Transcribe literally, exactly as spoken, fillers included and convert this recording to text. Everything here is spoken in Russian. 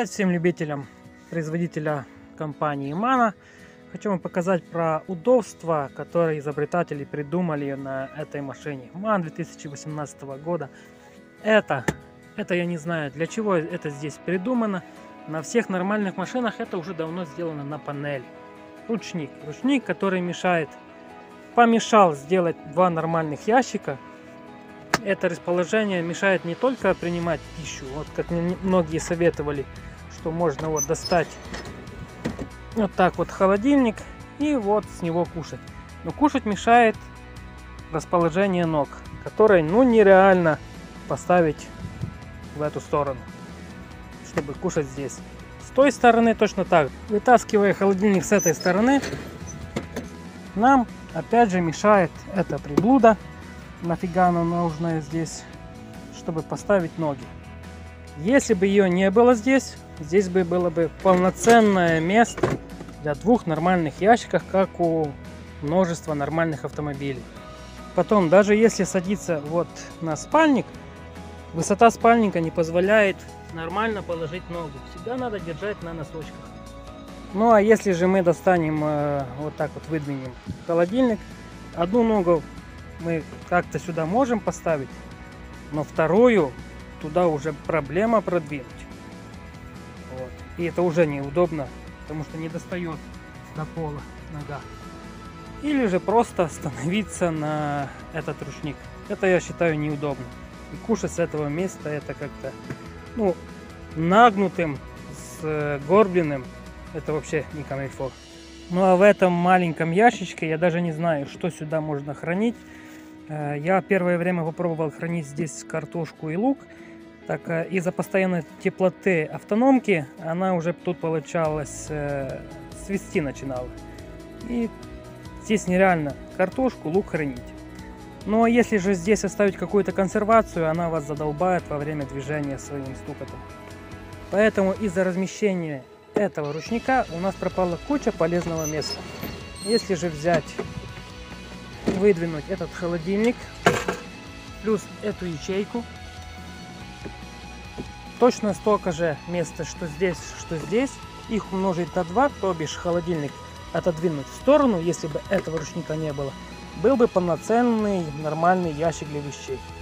Привет всем любителям производителя компании Mana. Хочу вам показать про удобства, которые изобретатели придумали на этой машине. Ман две тысячи восемнадцатого года. Это, это я не знаю, для чего это здесь придумано. На всех нормальных машинах это уже давно сделано на панели. Ручник. Ручник, который мешает, помешал сделать два нормальных ящика. Это расположение мешает не только принимать пищу, вот как многие советовали, что можно вот достать вот так вот холодильник и вот с него кушать. Но кушать мешает расположение ног, которое ну нереально поставить в эту сторону, чтобы кушать здесь. С той стороны точно так. Вытаскивая холодильник с этой стороны, нам опять же мешает эта приблуда. Нафига она нужна здесь, чтобы поставить ноги. Если бы ее не было здесь, здесь бы было бы полноценное место для двух нормальных ящиков, как у множества нормальных автомобилей. Потом, даже если садиться вот на спальник, высота спальника не позволяет нормально положить ногу. Всегда надо держать на носочках. Ну а если же мы достанем, э, вот так вот выдвинем холодильник, одну ногу мы как-то сюда можем поставить, но вторую туда уже проблема продвинуть. Вот. И это уже неудобно, потому что не достает до пола нога. Или же просто становиться на этот ручник. Это я считаю неудобно. И кушать с этого места это как-то, ну, нагнутым, с горбленным, это вообще не камильфо. Ну а в этом маленьком ящичке я даже не знаю, что сюда можно хранить. Я первое время попробовал хранить здесь картошку и лук. Так из-за постоянной теплоты автономки она уже тут получалось э, свисти начинала. И здесь нереально картошку, лук хранить. Но если же здесь оставить какую-то консервацию, она вас задолбает во время движения своим стукотом. Поэтому из-за размещения этого ручника у нас пропала куча полезного места. Если же взять, выдвинуть этот холодильник, плюс эту ячейку, точно столько же места, что здесь, что здесь, их умножить на два, то бишь холодильник отодвинуть в сторону, если бы этого ручника не было, был бы полноценный нормальный ящик для вещей.